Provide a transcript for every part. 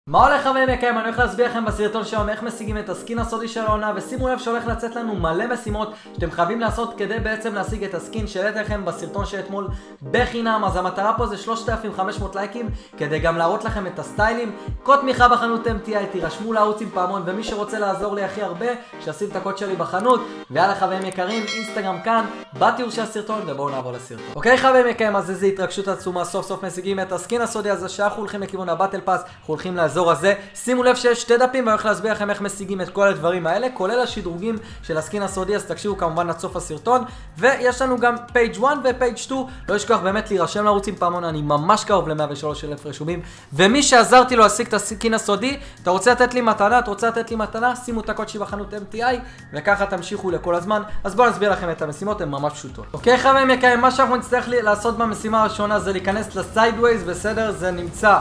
מה הולך חברים יקרים? אני הולך להסביר לכם בסרטון שלנו איך משיגים את הסקין הסודי של העונה, ושימו לב שהולך לצאת לנו מלא משימות שאתם חייבים לעשות כדי בעצם להשיג את הסקין שהעליתי לכם בסרטון של אתמול בחינם. אז המטרה פה זה 3,500 לייקים כדי גם להראות לכם את הסטיילים. קוד תמיכה בחנות MTI, תירשמו לערוץ עם פעמון, ומי שרוצה לעזור לי הכי הרבה שישים את הקוד שלי בחנות. ויאללה חברים יקרים, אינסטגרם כאן בתיאור של הסרטון, ובואו נעבור לסרטון. אוקיי חברים יקרים, אז איזה התרגשות עצומה, סוף סוף משיגים את הסקין הסודי הזה. שאנחנו הולכים לכיוון הבטל פאס, אנחנו הולכים לאזור הזה. שימו לב שיש שתי דפים ואני הולך להסביר לכם איך משיגים את כל הדברים האלה, כולל השדרוגים של הסקין הסודי, אז תקשיבו כמובן עד סוף הסרטון. ויש לנו גם פייג' 1 ופייג' 2, לא ישכח באמת להירשם לערוץ עם פעמון, אני ממש קרוב ל-103,000 רשומים, ומי שעזרתי לו להשיג את הסקין הסודי, אתה רוצה לתת לי מתנה, שימו את הקוד שלי בחנות MTI, וככה תמשיכו לכל הזמן. אז בואו נסביר לכם את המשימות, הן ממש פשוטות. אוקיי חברים יקרים, מה שאנחנו נצטרך לעשות במשימה הראשונה זה להיכנס לסיידווייז, בסדר? זה נמצא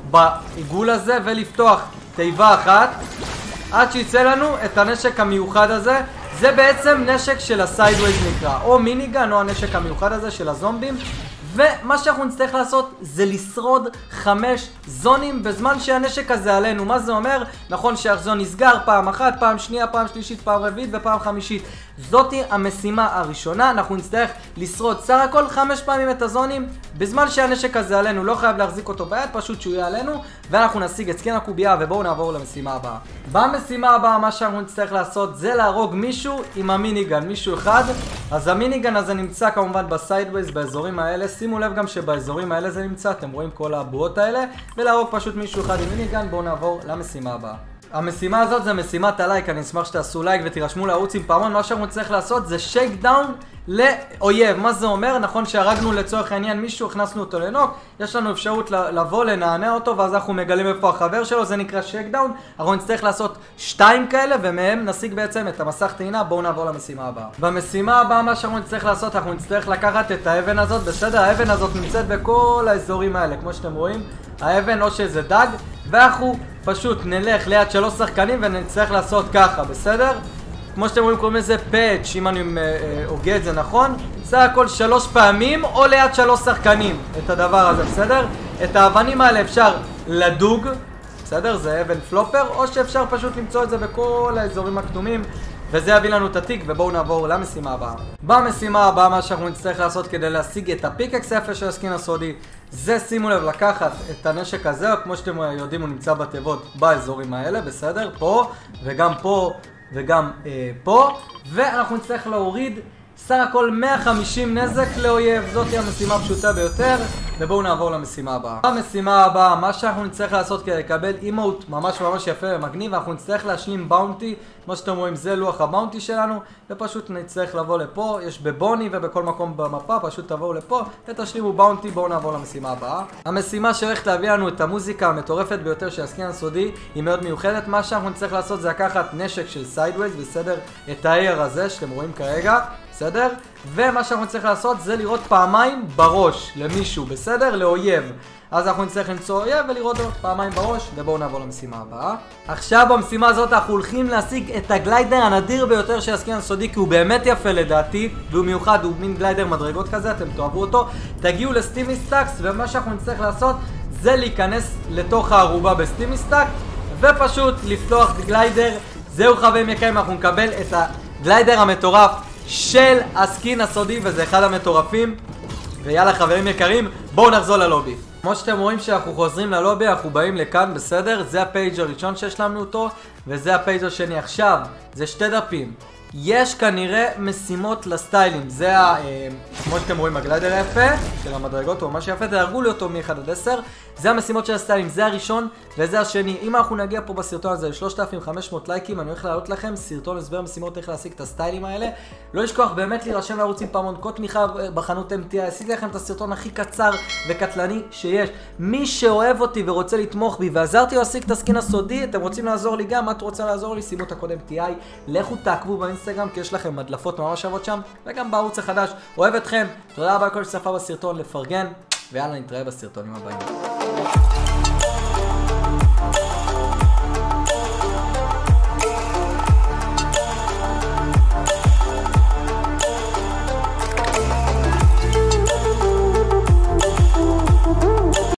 בעיגול הזה, ולפתוח תיבה אחת עד שיצא לנו את הנשק המיוחד הזה. זה בעצם נשק של הסיידווייז נקרא, או מיניגן, או הנשק המיוחד הזה של הזומבים. ומה שאנחנו נצטרך לעשות זה לשרוד 5 זונים בזמן שהנשק הזה עלינו. מה זה אומר? נכון שהזון נסגר פעם אחת, פעם שנייה, פעם שלישית, פעם רביעית ופעם חמישית. זאתי המשימה הראשונה. אנחנו נצטרך לשרוד סך הכל 5 פעמים את הזונים בזמן שהנשק הזה עלינו. לא חייב להחזיק אותו ביד, פשוט שהוא יהיה עלינו, ואנחנו נשיג את סקין הקובייה. ובואו נעבור למשימה הבאה. במשימה הבאה מה שאנחנו נצטרך לעשות זה להרוג מישהו עם המיניגן, מישהו אחד. אז המיניגן הזה נמצא כמובן בסיידווייז, באזורים האלה. שימו לב גם שבאזורים האלה זה נמצא, אתם רואים כל הבועות האלה, ולהרוג פשוט מישהו אחד עם מיניגן. בואו נעבור למשימה הבאה. המשימה הזאת זה משימת הלייק, אני אשמח שתעשו לייק ותירשמו לערוץ עם פעמון. מה שאנחנו צריך לעשות זה שייק דאון לאויב. מה זה אומר? נכון שהרגנו לצורך העניין מישהו, הכנסנו אותו לנוק, יש לנו אפשרות לבוא לנענע אותו, ואז אנחנו מגלים איפה החבר שלו, זה נקרא שייק דאון. אנחנו נצטרך לעשות 2 כאלה, ומהם נשיג בעצם את המסך טעינה. בואו נעבור למשימה הבאה. במשימה הבאה מה שאנחנו נצטרך לעשות, אנחנו נצטרך לקחת את האבן הזאת, בסדר? האבן הזאת נמצאת בכל האזורים האלה, כמו שאתם רואים. האבן או שזה דג, ואנחנו פשוט נלך ליד 3 שחקנים ונצטרך לעשות ככה, בסדר? כמו שאתם רואים קוראים לזה פאץ', אם אני הוגה את זה נכון, סך הכל 3 פעמים או ליד 3 שחקנים את הדבר הזה, בסדר? את האבנים האלה אפשר לדוג, בסדר? זה אבן פלופר, או שאפשר פשוט למצוא את זה בכל האזורים הכתומים, וזה יביא לנו את התיק. ובואו נעבור למשימה הבאה. במשימה הבאה מה שאנחנו נצטרך לעשות כדי להשיג את הפיקקס F של הסקין הסודי זה, שימו לב, לקחת את הנשק הזה, כמו שאתם יודעים הוא נמצא בתיבות באזורים האלה, בסדר? פה וגם פה וגם פה, ואנחנו נצטרך להוריד סך הכל 150 נזק לאויב. זאת היא המשימה הפשוטה ביותר, ובואו נעבור למשימה הבאה. במשימה הבאה מה שאנחנו נצטרך לעשות כדי לקבל אימוט ממש יפה ומגניב, אנחנו נצטרך להשלים באונטי. כמו שאתם רואים זה לוח הבאונטי שלנו, ופשוט נצטרך לבוא לפה, יש בבוני ובכל מקום במפה, פשוט תבואו לפה ותשלימו באונטי. בואו נעבור למשימה הבאה. המשימה שהולכת להביא לנו את המוזיקה המטורפת ביותר של הסקין הסודי היא מאוד מיוחדת. מה שאנחנו נצטרך לעשות זה לקחת נשק של סיידווייז, בסדר? את האייר הזה שאתם רואים כרגע, בסדר? ומה שאנחנו נצטרך לעשות זה לראות פעמיים בראש למישהו, בסדר? לאויב. אז אנחנו נצטרך למצוא אויב ולראות אותו פעמיים בראש, ובואו נעבור למשימה הבאה. עכשיו במשימה הזאת אנחנו הולכים להשיג את הגליידר הנדיר ביותר של הסקין הסודי, כי הוא באמת יפה לדעתי, והוא מיוחד, הוא מין גליידר מדרגות כזה, אתם תאהבו אותו. תגיעו לסטימיסטאקס, ומה שאנחנו נצטרך לעשות זה להיכנס לתוך הערובה בסטימיסטאק, ופשוט לפתוח גליידר. זהו חברים יקרים, אנחנו נקבל את הגליידר המטורף של הסקין הסודי, וזה אחד המטורפים. ויאללה חברים יקרים, בואו נחזור ללובי. כמו שאתם רואים שאנחנו חוזרים ללובי, אנחנו באים לכאן, בסדר? זה הפייג' הראשון שיש לנו אותו, וזה הפייג' השני. עכשיו, זה 2 דפים. יש כנראה משימות לסטיילים. זה כמו שאתם רואים הגליידר היפה של המדרגות, הוא ממש יפה, תדרגו לי אותו מ-1 עד 10. זה המשימות של הסטיילים, זה הראשון וזה השני. אם אנחנו נגיע פה בסרטון הזה ל-3,500 לייקים, אני הולך להעלות לכם סרטון הסבר משימות איך להשיג את הסטיילים האלה. לא לשכוח באמת להירשם לערוץ עם פעמון, קוד תמיכה בחנות MTI, אשיג לכם את הסרטון הכי קצר וקטלני שיש. מי שאוהב אותי ורוצה לתמוך בי ועזרתי להשיג את הסקין הסודי, אתם רוצים לעזור לי גם, את רוצה לעזור לי, שימו את הקוד MTI, לכו תעקבו באינסטגרם כי יש לכם מדלפות ממש שוות שם, וגם בערוץ החדש. אוהב אתכם, תודה רבה לכל שצפה בסרטון, לפרגן, ויאללה נתראה בסרטונים הבאים.